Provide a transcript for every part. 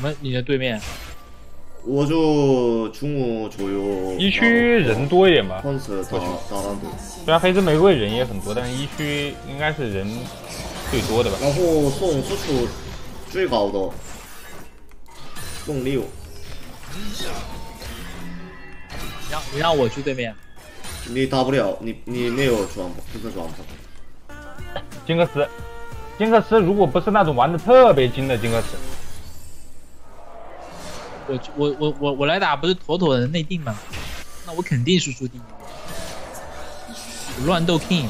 你的对面？ 我就中午左右。 一区人多一点吧。 当时打狼队。 虽然黑之玫瑰人也很多，但是一区应该是人最多的吧。 然后送输出最高的送6。 你让我去对面。 你打不了，你没有装，不是装不。 金克斯如果不是那种玩的特别精的金克斯。 我来打不是妥妥的内定吗？那我肯定是输第一个。乱斗 King。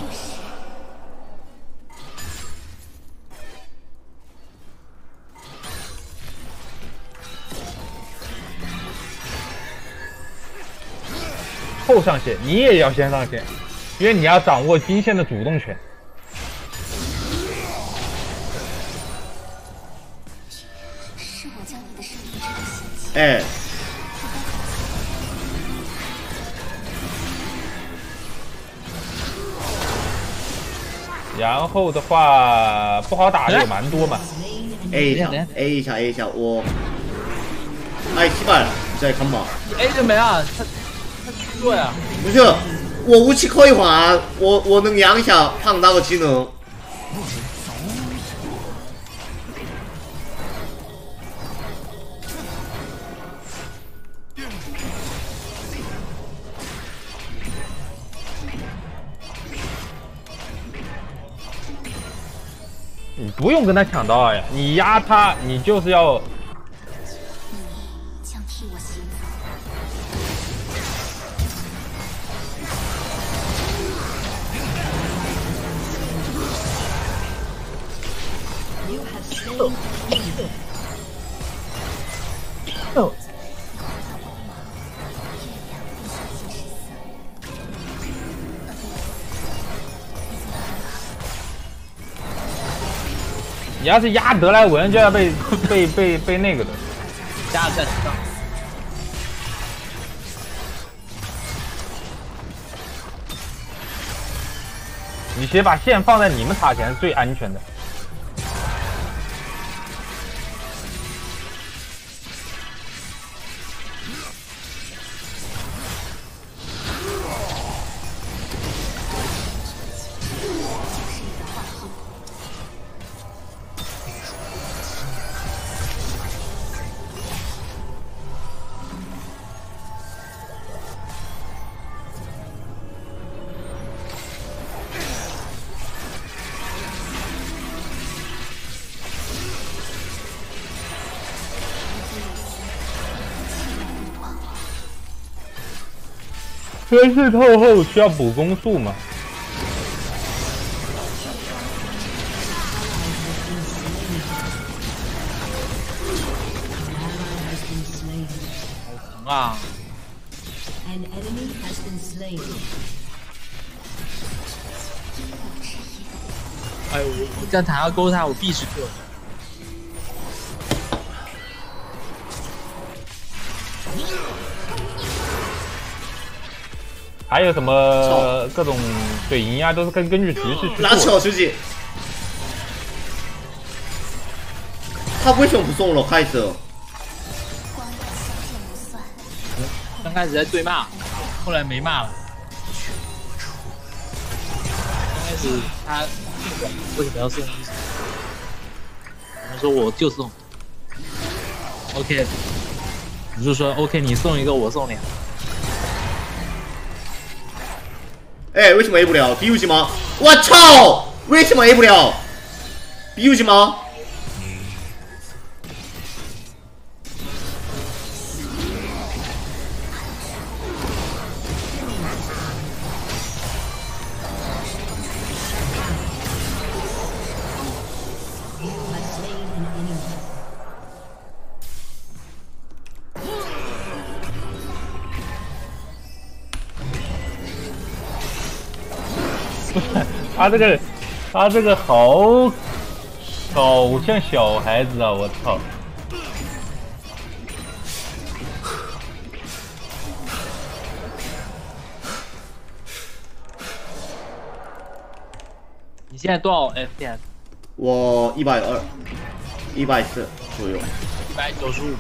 后上线，你也要先上线，因为你要掌握金线的主动权。 哎。 然后的话不好打的有蛮多嘛。 A 一下，我哎700了，你再看吧。 你 A 就没了，他虚弱呀。 不是，我武器可以换，我能养一下胖那个技能。 你不用跟他抢刀呀，你压他，你就是要。 将替我行走。 你要是压德莱文，就要被那个的。 压在上。 你先把线放在你们塔前是最安全的。分势透后需要补攻速吗？ 好疼啊！哎，我这样塔要勾他，我必是克。 还有什么各种水银啊，都是根据局势去做。 拿巧兄弟，他为什么不送了开始？ 刚开始在对骂，后来没骂了。刚开始他不管为什么要送，他说我就送。OK， 你就说 OK， 你送一个，我送2。 哎，为什么 A 不了 ？B 游戏吗？我操！为什么 A 不了 ？B 游戏吗？ 他这个好像小孩子啊！我操！ 你现在多少 FPS？ 我120。 140左右。 195。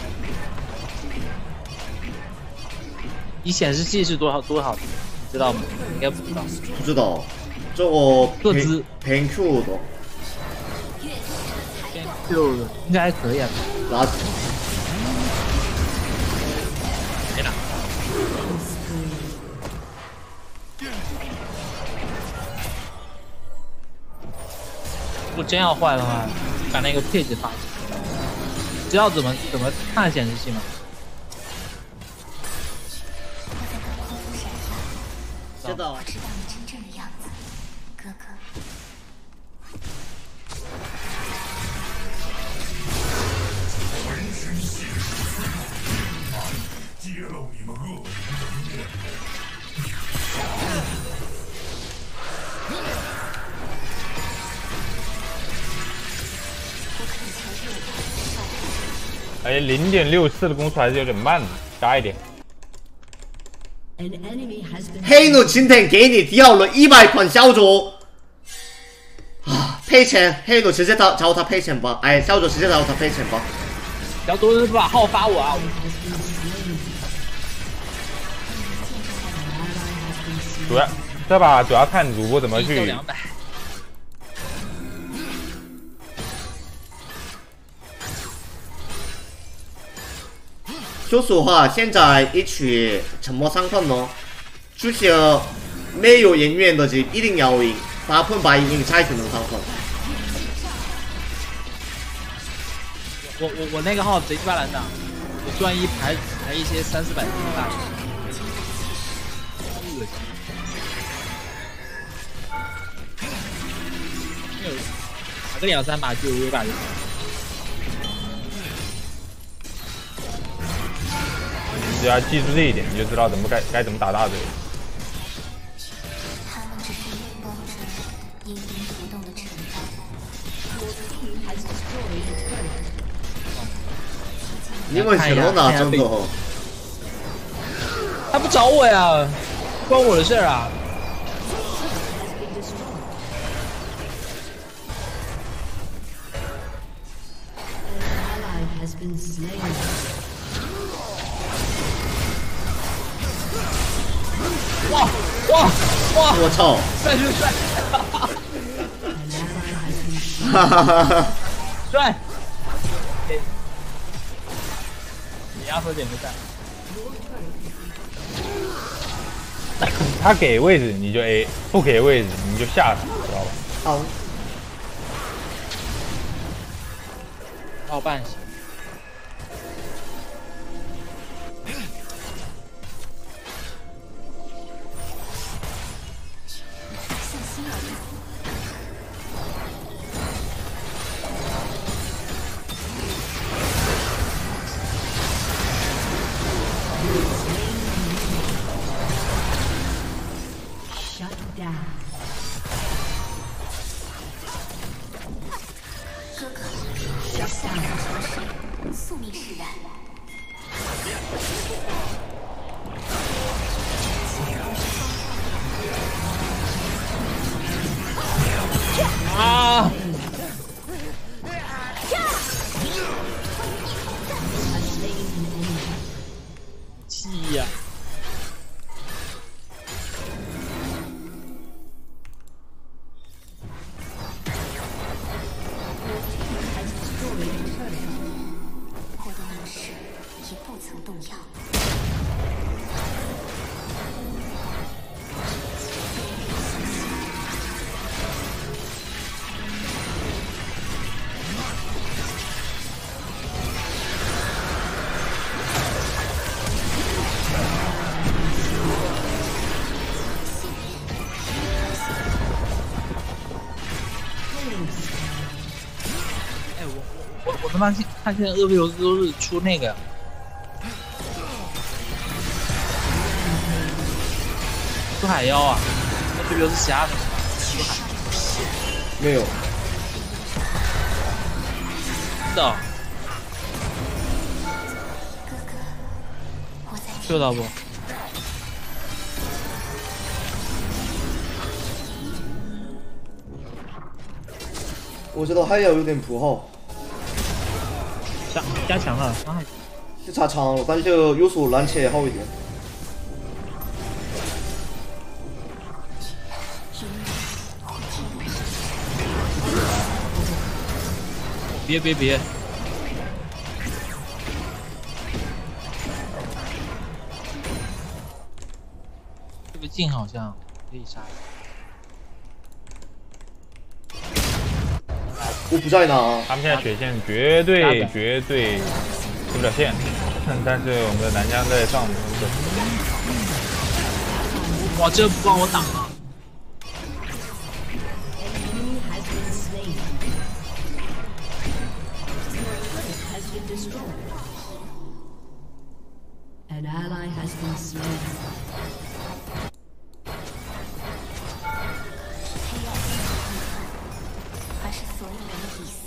你显示器是多少的？你知道吗？应该不知道。 不知道，这我各自偏 Q 的。 就应该还可以啊。 垃圾。 没拿。如果真要坏的话，把那个配置发起来。知道怎么看显示器吗？ 知道。 我知道你真正的样子，哥哥。 揭露你们恶人的一面。 哎，0.64的攻速还是有点慢，加一点。 黑奴今天给你掉了100款小组啊，赔钱！黑奴直接找他赔钱吧，哎，小组直接找他赔钱吧。 要多人把号发我啊！ 主要看主播怎么去。 说实话，现在一曲沉默3分咯，就是没有人员的就一定要赢，8分8赢才是能3分。 我那个号贼鸡巴难打，我专一排一些300-400分的大人，恶心。打个2-3把就有把就行。 只要记住这一点，你就知道该怎么打大队。 他们只是面包着阴阴不动的承担。 你们去了哪种的？ 他不找我呀，关我的事儿啊！哇！ 我操！ 帅！ 哈哈哈哈！ 帅！你压缩点个赞。 他给位置你就 A， 不给位置你就下他，知道吧？ 好。 奥半行。 哥哥，宿命使然。 啊！气呀！ 我的模式也不曾动摇。 我他妈看现在厄维罗斯都是出那个，出海妖啊，厄维罗斯瞎的，出海没有。 是的， 哥哥，我在知道不？ 我觉得还要有点符号。 加强了，伤害。 就差长了，感觉有时候拦截好一点。 别！这个镜好像可以杀。 我不在哪。 他们现在血线绝对出不了线，但是我们的南疆在上面。 哇，这不帮我挡啊！ An ally has been slain. 还是所有人的底色。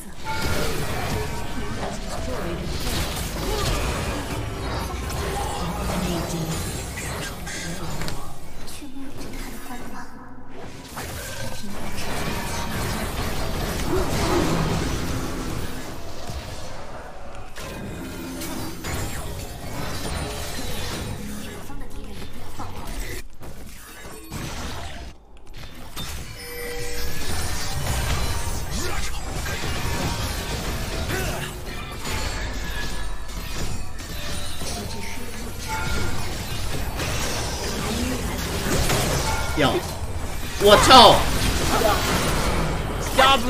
却没有着他的光芒。 要，我操！ 瞎子，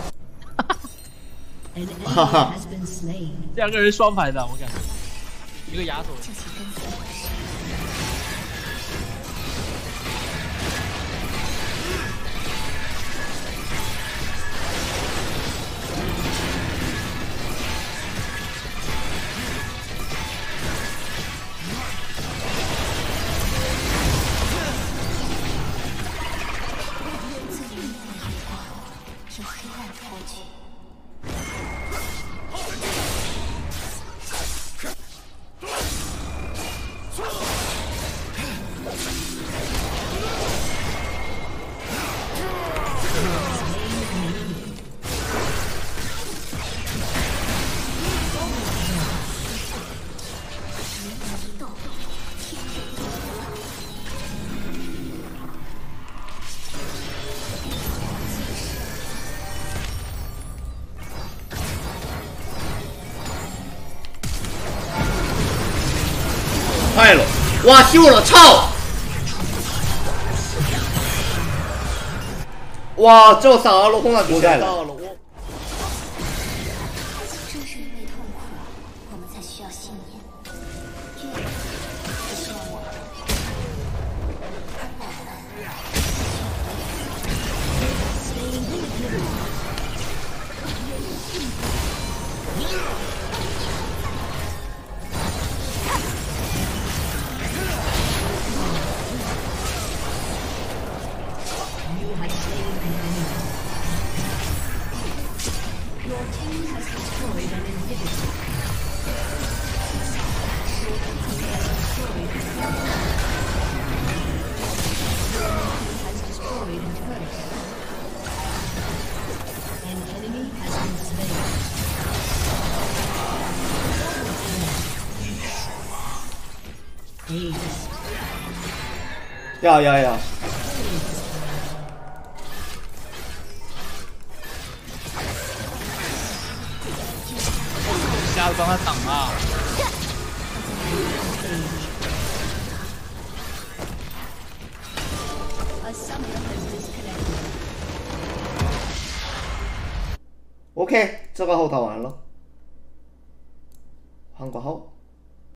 哈哈， 两个人双排的，我感觉，一个亚索。 坏了！哇，秀了，操！哇，这啥了？红蓝比赛了。 正是因为痛苦，我们才需要信念。月不需要我。 呀！ 瞎子帮他挡啊！ OK，这个后打完了，换个号。